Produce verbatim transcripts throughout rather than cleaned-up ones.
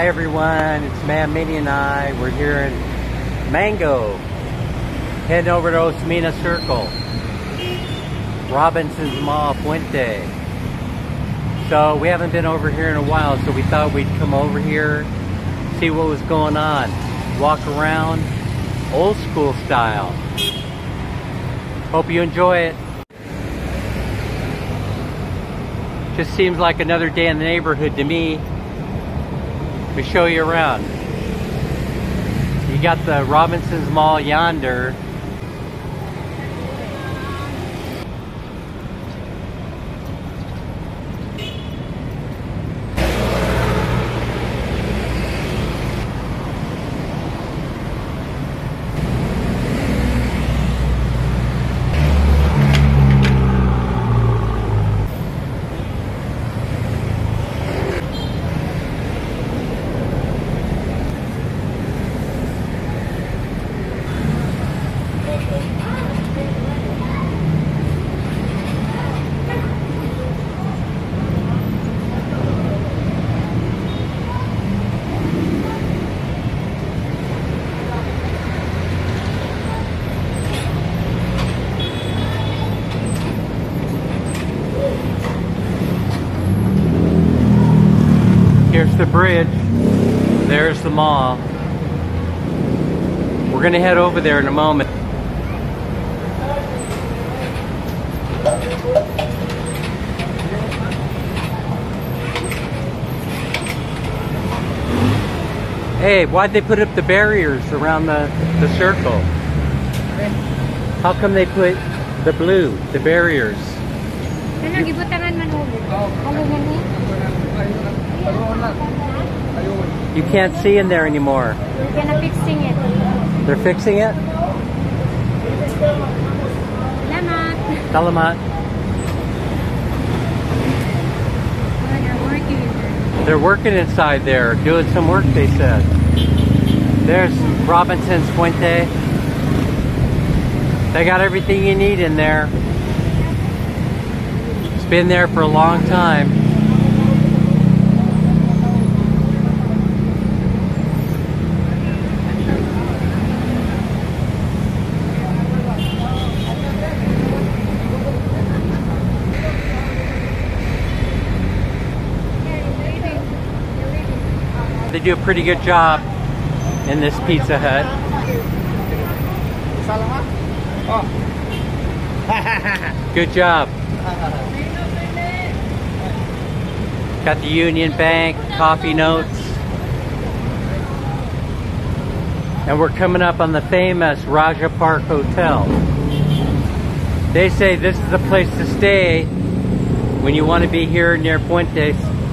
Hi everyone, it's Man Mini and I. We're here in Mango, heading over to Osmina Circle, Robinson's Mall, Puente. So we haven't been over here in a while, so we thought we'd come over here, see what was going on, walk around, old school style. Hope you enjoy it. Just seems like another day in the neighborhood to me. We show you around. You got the Robinson's Mall yonder. Here's the bridge. There's the mall. We're gonna head over there in a moment. Hey, why'd they put up the barriers around the, the circle? How come they put the blue, the barriers? You can't see in there anymore. We're gonna fixing it. They're fixing it? Salamat. Salamat. They're working in there. They're working inside there, doing some work, they said. There's Robinson's Puente. They got everything you need in there. It's been there for a long time. They do a pretty good job in this Pizza Hut. Good job. Got the Union Bank, coffee notes. And we're coming up on the famous Raja Park Hotel. They say this is the place to stay when you want to be here near Puente.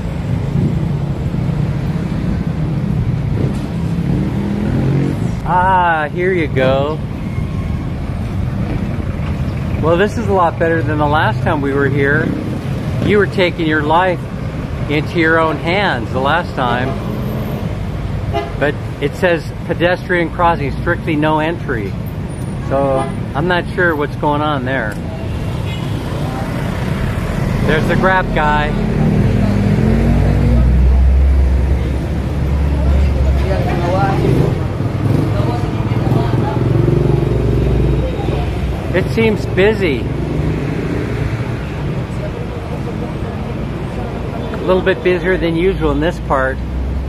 Ah, here you go. Well, this is a lot better than the last time we were here. You were taking your life into your own hands the last time. But it says pedestrian crossing, strictly no entry. So I'm not sure what's going on there. There's the Grab guy. It seems busy. A little bit busier than usual in this part.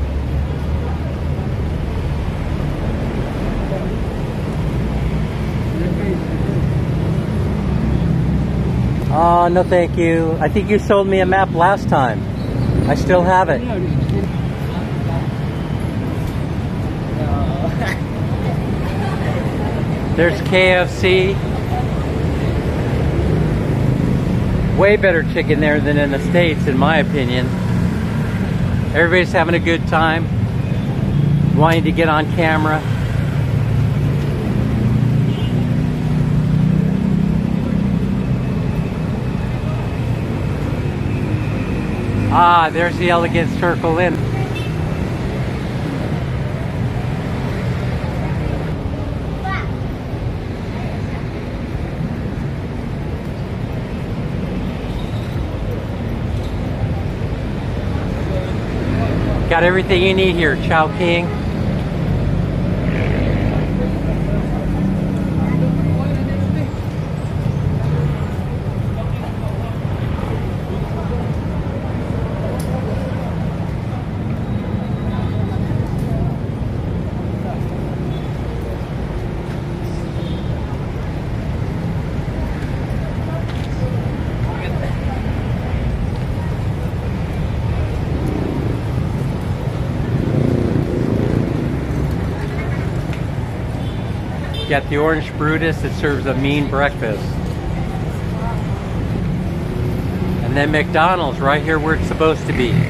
Oh, no thank you. I think you sold me a map last time. I still have it. There's K F C. Way better chicken there than in the States, in my opinion. Everybody's having a good time, wanting to get on camera. Ah, there's the Elegant Circle Inn. Got everything you need here, Chowking. Got the Orange Brutus that serves a mean breakfast. And then McDonald's right here where it's supposed to be.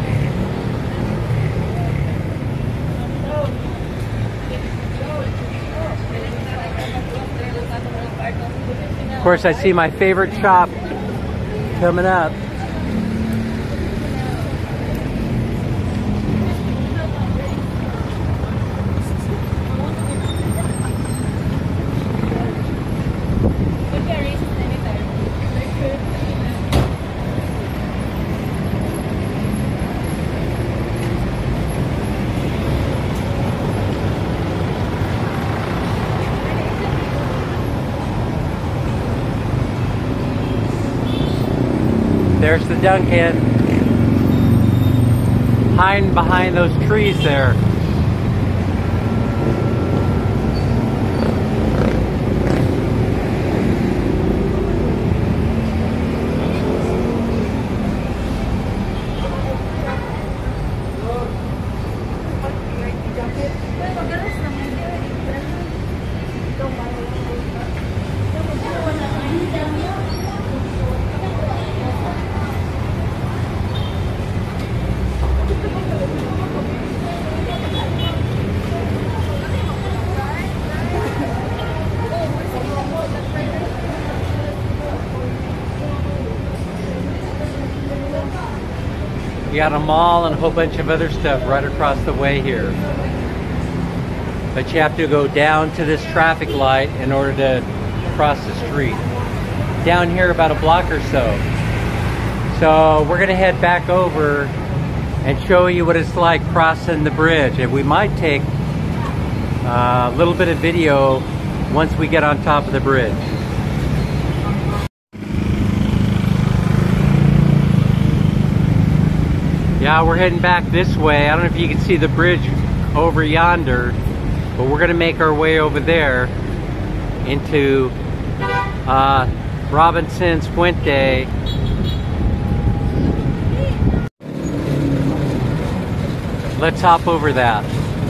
Of course, I see my favorite shop coming up. There's the Dunkin', hiding behind those trees there. You got a mall and a whole bunch of other stuff right across the way here. But you have to go down to this traffic light in order to cross the street. Down here about a block or so. So we're gonna head back over and show you what it's like crossing the bridge. And we might take a little bit of video once we get on top of the bridge. Yeah, we're heading back this way. I don't know if you can see the bridge over yonder, but we're gonna make our way over there into uh, Robinson Fuente. Let's hop over that.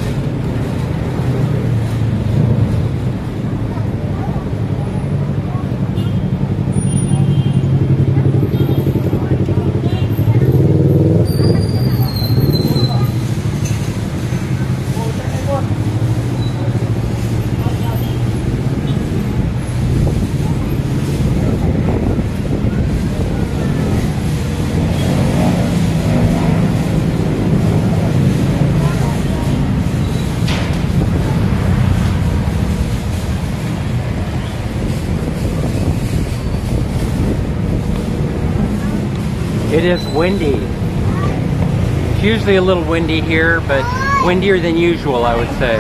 It is windy. It's usually a little windy here, but windier than usual, I would say.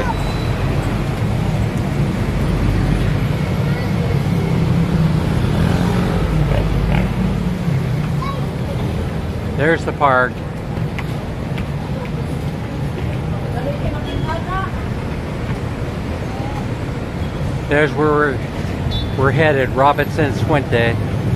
There's the park. There's where we're, we're headed, Robinson Fuente.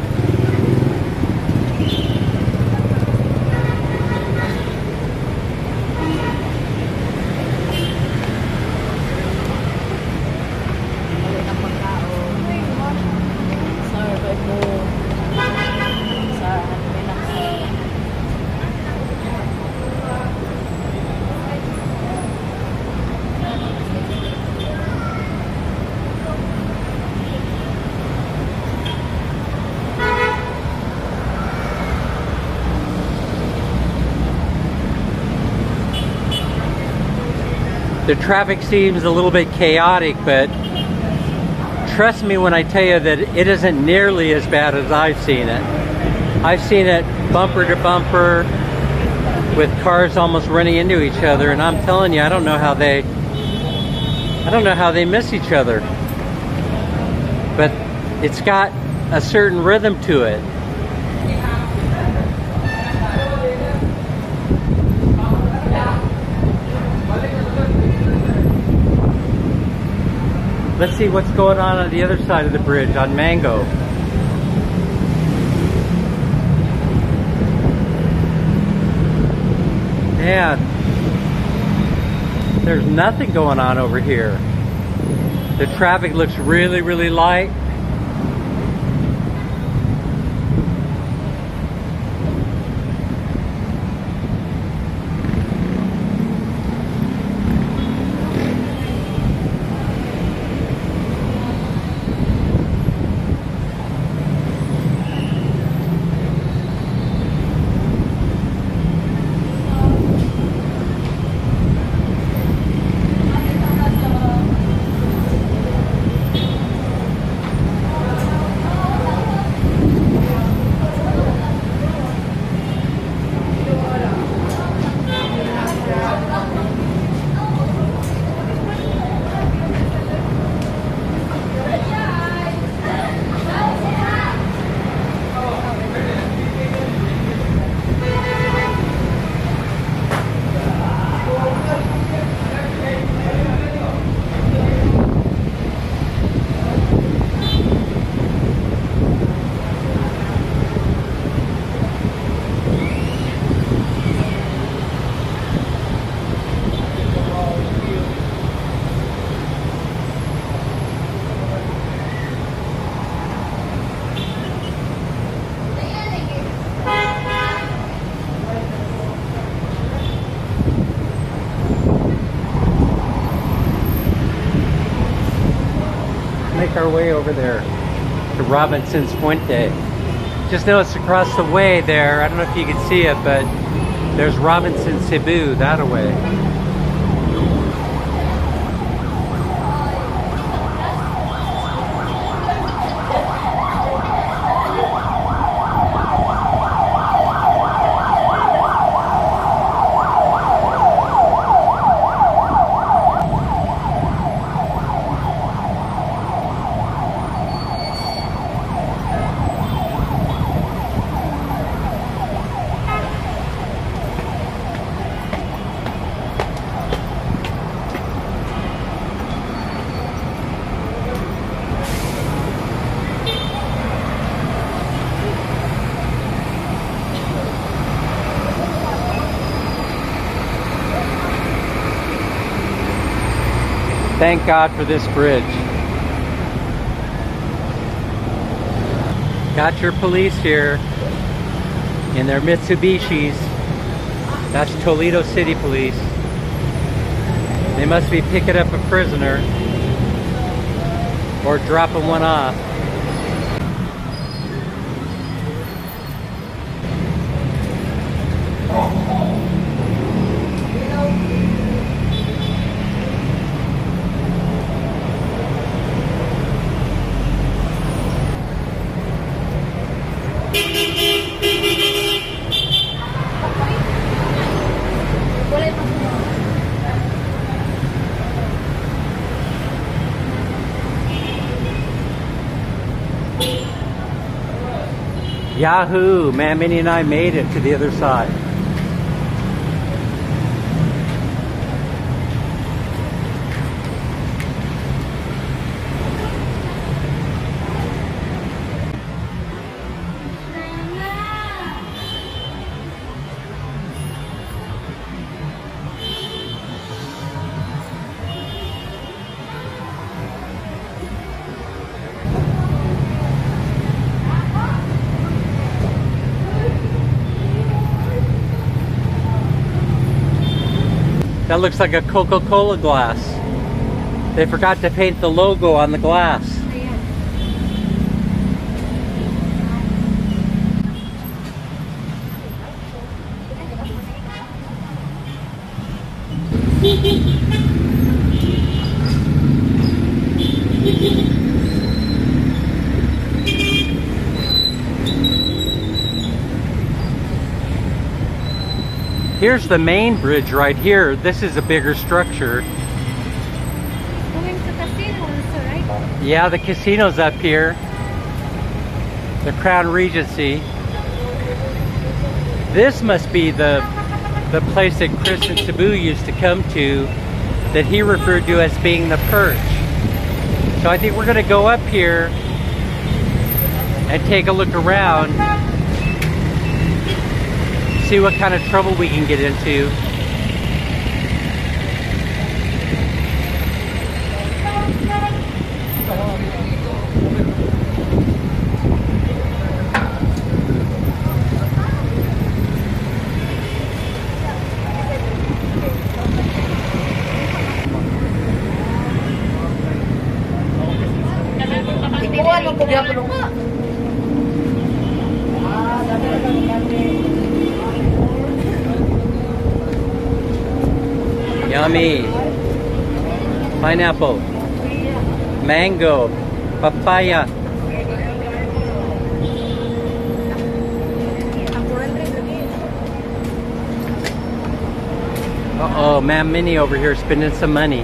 The traffic seems a little bit chaotic, but trust me when I tell you that it isn't nearly as bad as I've seen it. I've seen it bumper to bumper, with cars almost running into each other, and I'm telling you, I don't know how they I don't know how they miss each other. But it's got a certain rhythm to it. Let's see what's going on on the other side of the bridge on Mango. Man, there's nothing going on over here. The traffic looks really, really light. Make our way over there to Robinson's Puente. Just know it's across the way there. I don't know if you can see it, but there's Robinson Cebu that away. Thank God for this bridge. Got your police here in their Mitsubishis. That's Toledo City Police. They must be picking up a prisoner or dropping one off. Yahoo! Man, Minnie and I made it to the other side. That looks like a Coca-Cola glass. They forgot to paint the logo on the glass. Here's the main bridge right here. This is a bigger structure. Going to casino also, right? Yeah, the casino's up here. The Crown Regency. This must be the the place that Chris and Sabu used to come to, that he referred to as being the perch. So I think we're gonna go up here and take a look around, see what kind of trouble we can get into. Yummy. Pineapple. Mango. Papaya. Uh-oh, Ma'am Minnie over here spending some money. I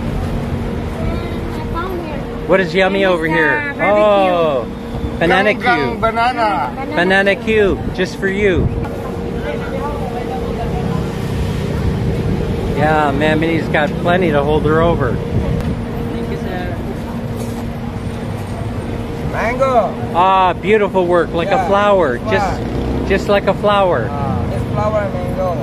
found here. What is yummy This is, over uh, here? barbecue. Oh, banana Gang, gang, cue. banana. Banana cue, just for you. Yeah, Ma'am Minnie's got plenty to hold her over. Mango. Ah, beautiful work, like Yeah, a flower, flower. just, just like a flower. Ah, this flower mango.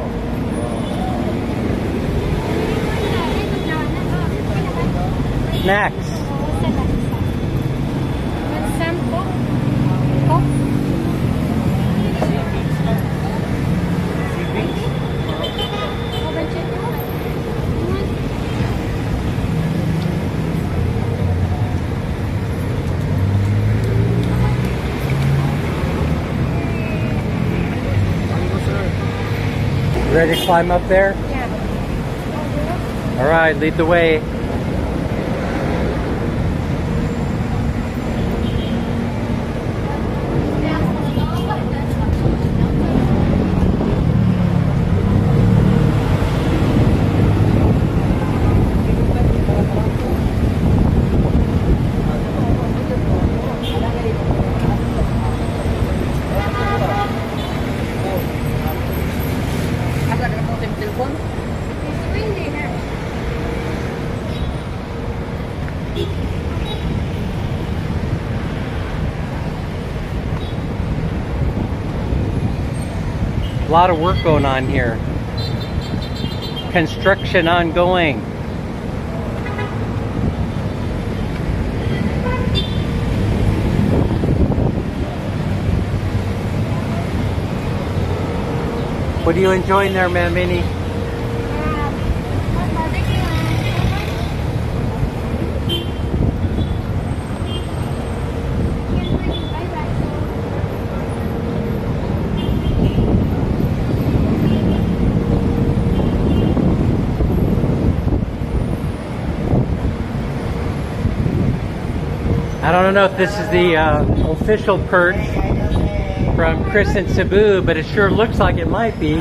Snacks. Ready to climb up there? Yeah. All right, lead the way. It's windy here. A lot of work going on here. Construction ongoing. What are you enjoying there, Ma'am Minnie? I don't know if this is the uh, official perch from Chris and Sabu, but it sure looks like it might be.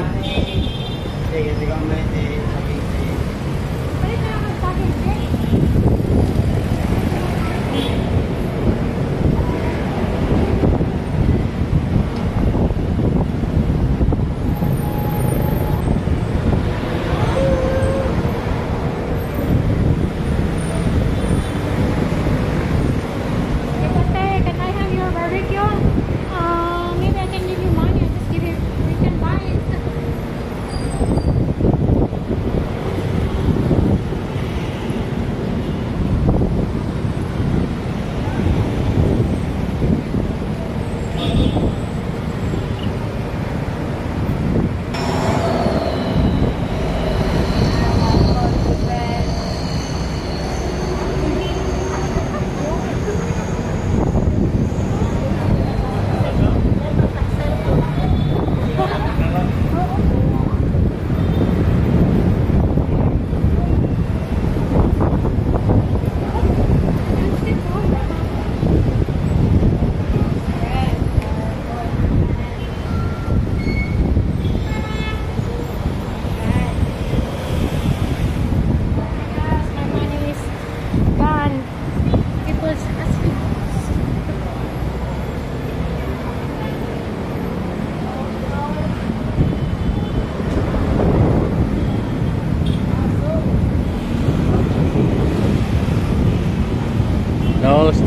Can I have your barbecue? Uh, maybe I can give you money. I'll just give you. We can buy it.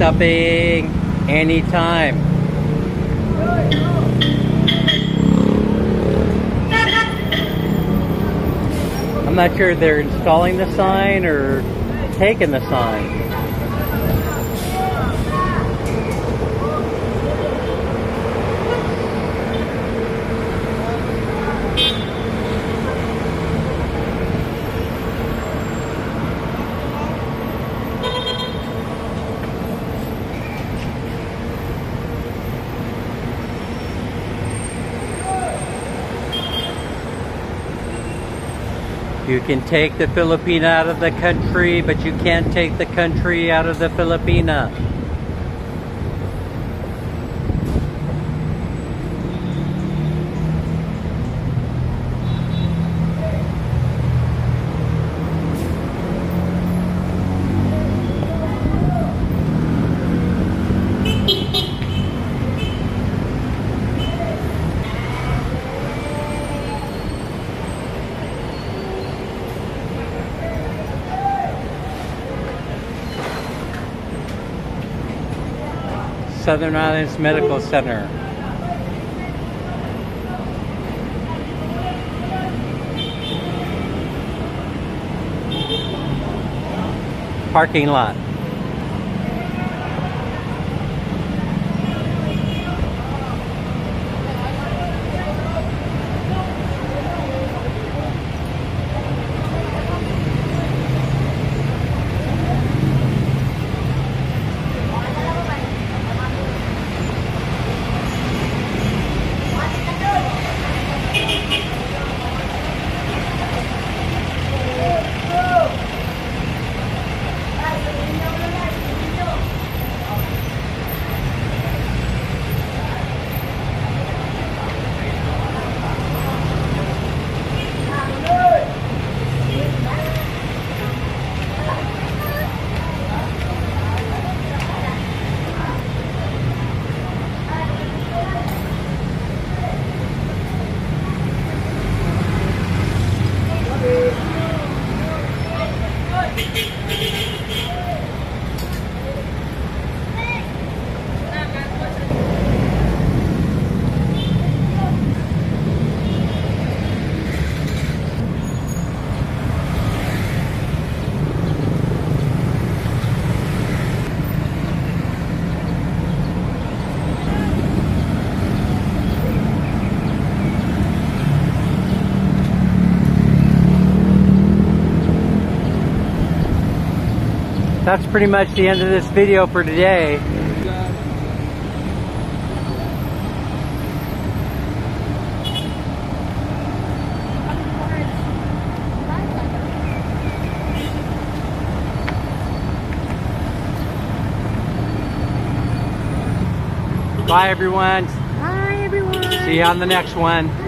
stopping anytime. I'm not sure if they're installing the sign or taking the sign. You can take the Filipina out of the country, but you can't take the country out of the Filipina. Southern Islands Medical Center. Parking lot. That's pretty much the end of this video for today. Bye everyone. Bye everyone. See you on the next one.